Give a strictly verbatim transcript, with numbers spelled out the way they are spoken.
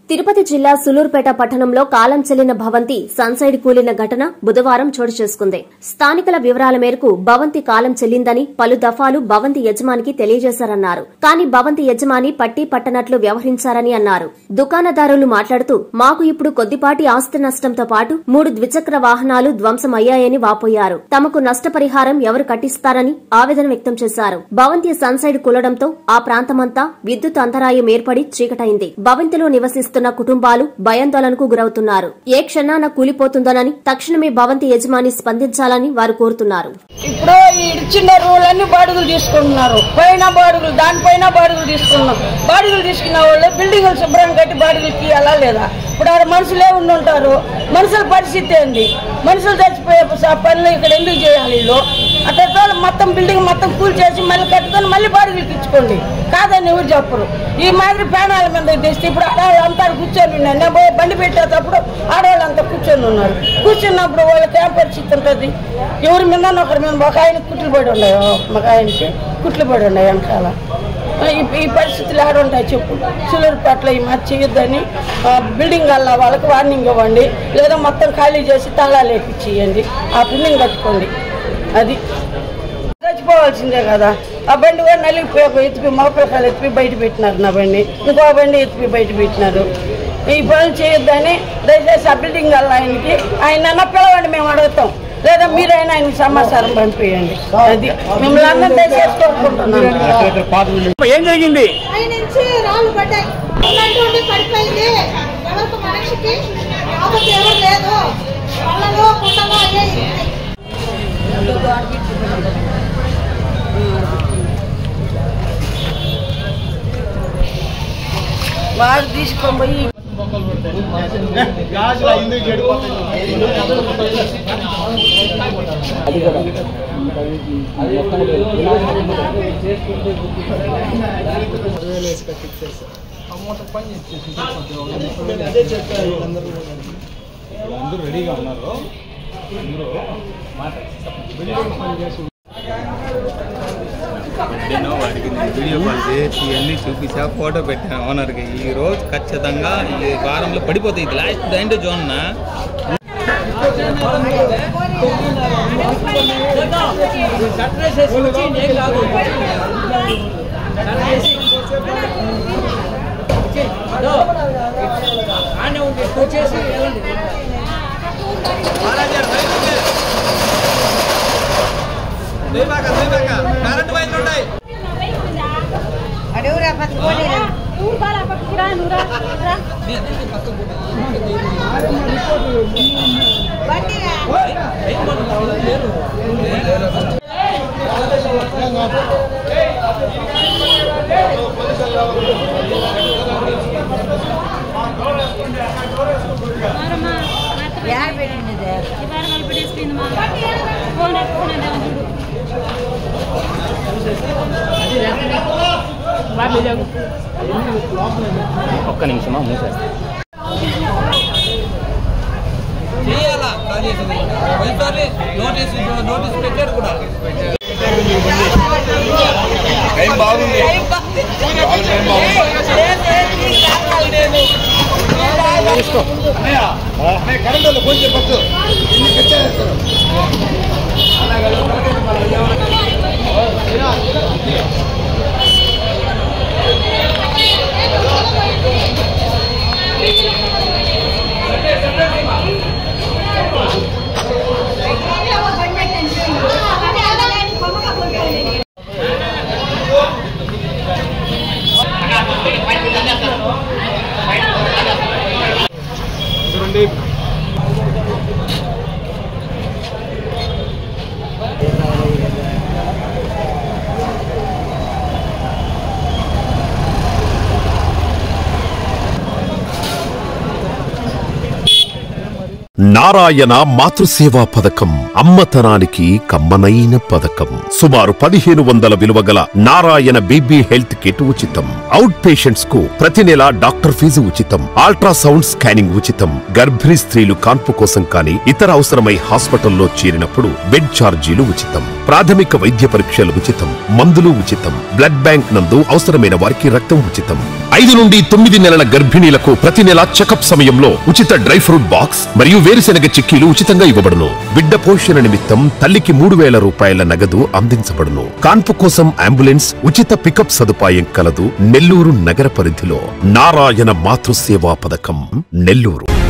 తిరుపతి జిల్లా సులూరుపేట పట్టణంలో కాలం చెల్లిన భవంతి సన్సైడ్ కూలిన ఘటన బుధవారం చోటు చేసుకుంది. స్థానికుల వివరాల మేరకు భవంతి కాలం చెల్లిందని పలు దఫాలు భవంతి యజమానికి తెలియజేశారన్నారు. కానీ భవంతి యజమాని పట్టి పట్టనట్లు వ్యవహరించారని అన్నారు. దుకాణదారులు మాట్లాడుతూ మాకు ఇప్పుడు కొద్దిపాటి ఆస్తి నష్టంతో పాటు మూడు ద్విచక్ర వాహనాలు ధ్వంసమయ్యాయని వాపోయారు. తమకు నష్టపరిహారం ఎవరు కట్టిస్తారని ఆవేదన వ్యక్తం చేశారు. భవంతి సన్సైడ్ కూలడంతో ఆ ప్రాంతమంతా విద్యుత్ అంతరాయం ఏర్పడి చీకటైంది. భవంతిలో నివసిస్తున్న కుటుంబాలు భయాందోళనకు గురవుతున్నారు. ఏ క్షణాన కూలిపోతుందోనని తక్షణమే భవంతి యజమాని స్పందించాలని వారు కోరుతున్నారు. ఇప్పుడు ఇచ్చిన రూలన్నీ బాడుగులు తీసుకుంటున్నారు. పైన బాడుగులు దానిపైన బాడుగులు తీసుకున్నారు. బాడుగులు తీసుకున్న వాళ్ళు బిల్డింగులు శుభ్రం కట్టి బాడుగులకి అలా లేదా? ఇప్పుడు ఆడ మనుషులే ఉండి ఉంటారు. మనుషుల పరిస్థితి ఏంది? మనుషులు చచ్చిపోయే పనులు ఇక్కడ ఎందుకు చేయాలి? వీళ్ళు అట్లా మొత్తం బిల్డింగ్ మొత్తం కూల్ చేసి మళ్ళీ కట్టుకొని మళ్ళీ బాడుగులకి ఇచ్చుకోండి కాదని ఎవరు చెప్పరు. ఈ మాదిరి ప్రాణాల మీద తెస్తే ఇప్పుడు ఆడవాళ్ళు అంతా కూర్చొని ఉన్నారు. నేను పోయి బండి పెట్టేటప్పుడు ఆడవాళ్ళు అంతా కూర్చొని ఉన్నారు. కూర్చున్నప్పుడు వాళ్ళకి ఏం పరిస్థితి ఉంటుంది? ఎవరి మీద ఒకరి మీద ఒక ఆయనకి కుట్లు పడి ఉన్నాయో ఒక ఆయనకి కుట్లు పడి ఉన్నాయి వెనకాల. ఈ పరిస్థితులు ఆడ ఉంటాయి చెప్పు. సులూరుపేటల ఈ మాట చేయొద్దని బిల్డింగ్ వల్ల వాళ్ళకి వార్నింగ్ ఇవ్వండి, లేదా మొత్తం ఖాళీ చేసి తాళాలు వేపించేయండి, ఆ బిల్డింగ్ కట్టుకోండి. అది చచ్చిపోవాల్సిందే కదా. ఆ బండి కూడా నలిగిపోయి ఎత్తిపి మోపకాలు ఎత్తిపి బయట పెట్టినారు. నా బండి ఇంకో బండి ఎత్తిపి బయట పెట్టినారు. ఈ పనులు చేయొద్దని దయచేసి ఆ బిల్డింగ్ వల్ల ఆయనకి ఆయన అన్న పిలవండి, మేము అడుగుతాం, లేదా మీరైనా ఆయనకి సమాచారం పంపించండి. అది మిమ్మల్ని అందరూ దయచేసి కోరుకుంటున్నాం. ఏం జరిగింది? వాడు తీసుకొని పోయి అందరూ రెడీగా ఉన్నారు. నేను వాడికి వీడియో కాల్ చేసి అన్నీ చూపించా, ఫోటో పెట్టాను ఓనర్కి. ఈ రోజు ఖచ్చితంగా ఈ వారంలో పడిపోతాయి. ఇది లాస్ట్ దాంట్లో జోన్ కరెంట్ వైర్లు ఉన్నాయి. ఒక్క నిమిషమా మూసేస్తా చేయాలా? నోటీస్ నోటీస్ పెట్టారు కూడా. ఏం బాగుంది కరెంట్ ఫోన్ చెప్పచ్చు. నారాయణ మాతృసేవా పథకం అమ్మతనానికి కమ్మనైన పథకం. సుమారు పదిహేను వందల విలువ గల నారాయణ బీబీ హెల్త్ కిట్ ఉచితం. అవుట్ పేషెంట్స్ కు ప్రతి నెల డాక్టర్ ఫీజు ఉచితం. అల్ట్రాసౌండ్ స్కానింగ్ ఉచితం. గర్భిణీ స్త్రీలు కాన్పు కోసం కానీ ఇతర అవసరమై హాస్పిటల్లో చేరినప్పుడు బెడ్ ఛార్జీలు ఉచితం. ప్రాథమిక వైద్య పరీక్షలు ఉచితం. మందులు ఉచితం. బ్లడ్ బ్యాంక్ నందు అవసరమైన వారికి రక్తం ఉచితం. ఐదు నుండి తొమ్మిది నెలల గర్భిణీలకు ప్రతి నెల చెకప్ సమయంలో ఉచిత డ్రై ఫ్రూట్ బాక్స్ మరియు వేరుశెనగ చిక్కీలు ఉచితంగా ఇవ్వబడును. బిడ్డ పోషణ నిమిత్తం తల్లికి మూడు వేల రూపాయల నగదు అందించబడును. కాన్పు కోసం అంబులెన్స్ ఉచిత పికప్ సదుపాయం కలదు. నెల్లూరు నగర పరిధిలో నారాయణ మాతృసేవా పథకం, నెల్లూరు.